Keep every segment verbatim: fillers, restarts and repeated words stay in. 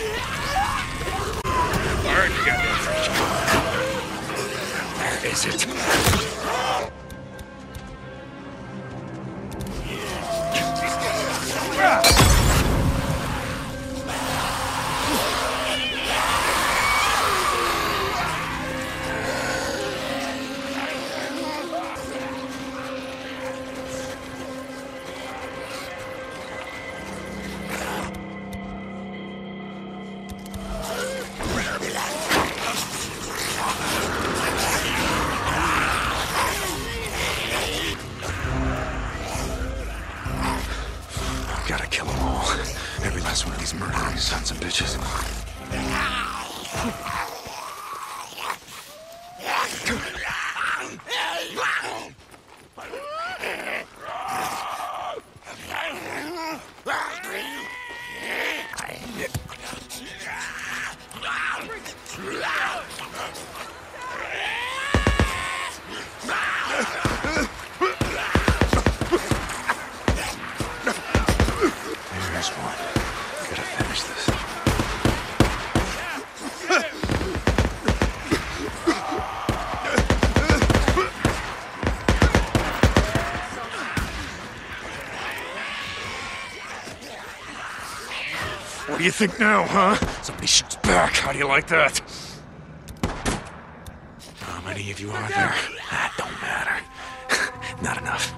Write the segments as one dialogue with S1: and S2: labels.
S1: Alright, you got that. Where is it?
S2: Gotta kill them all. Every last one of these murdering sons of bitches. There's one. Gotta finish this.
S1: What do you think now, huh? Somebody shoots back. How do you like that?
S2: How many of you are there? That don't matter. Not enough.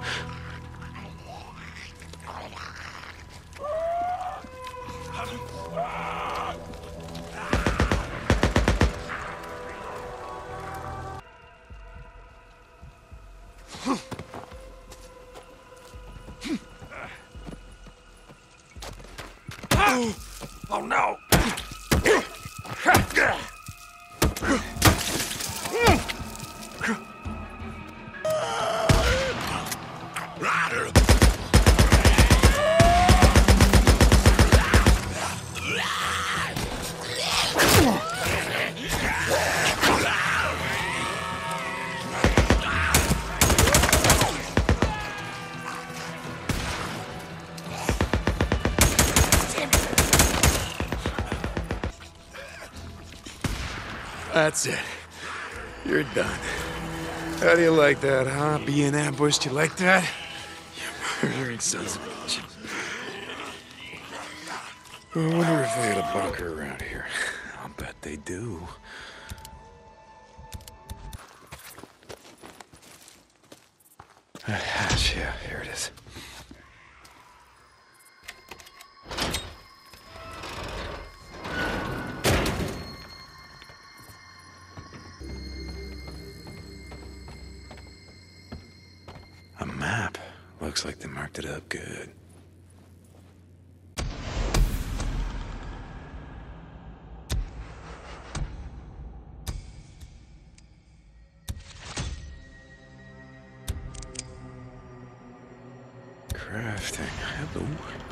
S1: Oh no!
S2: That's it. You're done. How do you like that, huh? Being ambushed, you like that? You murdering sons of bitches. I wonder if they got a bunker around here. I'll bet they do. A hatch, yeah, here it is. A map. Looks like they marked it up good. Crafting. Hello.